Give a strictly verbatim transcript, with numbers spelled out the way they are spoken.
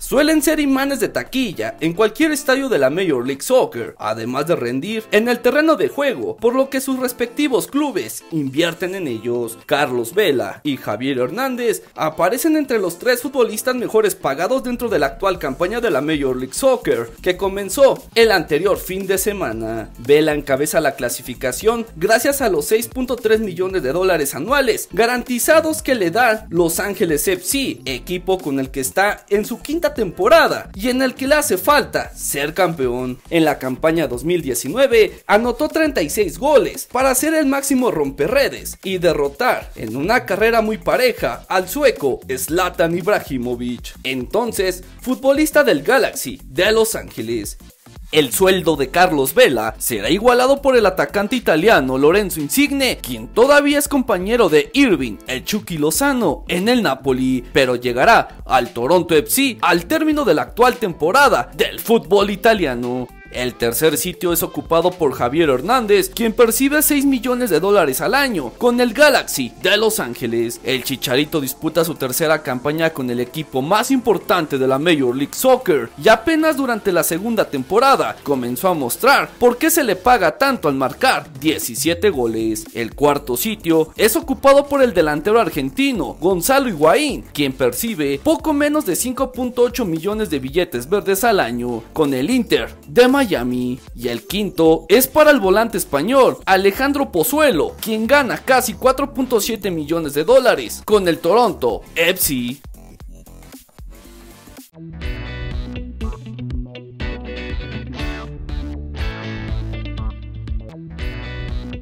suelen ser imanes de taquilla en cualquier estadio de la Major League Soccer, además de rendir en el terreno de juego, por lo que sus respectivos clubes invierten en ellos. Carlos Vela y Javier Hernández aparecen entre los tres futbolistas mejores pagados dentro de la actual campaña de la Major League Soccer, que comenzó el anterior fin de semana. Vela encabeza la clasificación gracias a los seis punto tres millones de dólares anuales garantizados que le da Los Ángeles F C, equipo con el que está en su quinta temporada y en el que le hace falta ser campeón. En la campaña dos mil diecinueve anotó treinta y seis goles para ser el máximo romperredes y derrotar en una carrera muy pareja al sueco Zlatan Ibrahimovic, entonces futbolista del Galaxy de Los Ángeles. El sueldo de Carlos Vela será igualado por el atacante italiano Lorenzo Insigne, quien todavía es compañero de Irving el Chucky Lozano en el Napoli, pero llegará al Toronto F C al término de la actual temporada del fútbol italiano. El tercer sitio es ocupado por Javier Hernández, quien percibe seis millones de dólares al año con el Galaxy de Los Ángeles. El Chicharito disputa su tercera campaña con el equipo más importante de la Major League Soccer y apenas durante la segunda temporada comenzó a mostrar por qué se le paga tanto al marcar diecisiete goles. El cuarto sitio es ocupado por el delantero argentino Gonzalo Higuaín, quien percibe poco menos de cinco punto ocho millones de billetes verdes al año con el Inter de Miami. Miami. Y el quinto es para el volante español Alejandro Pozuelo, quien gana casi cuatro punto siete millones de dólares con el Toronto F C.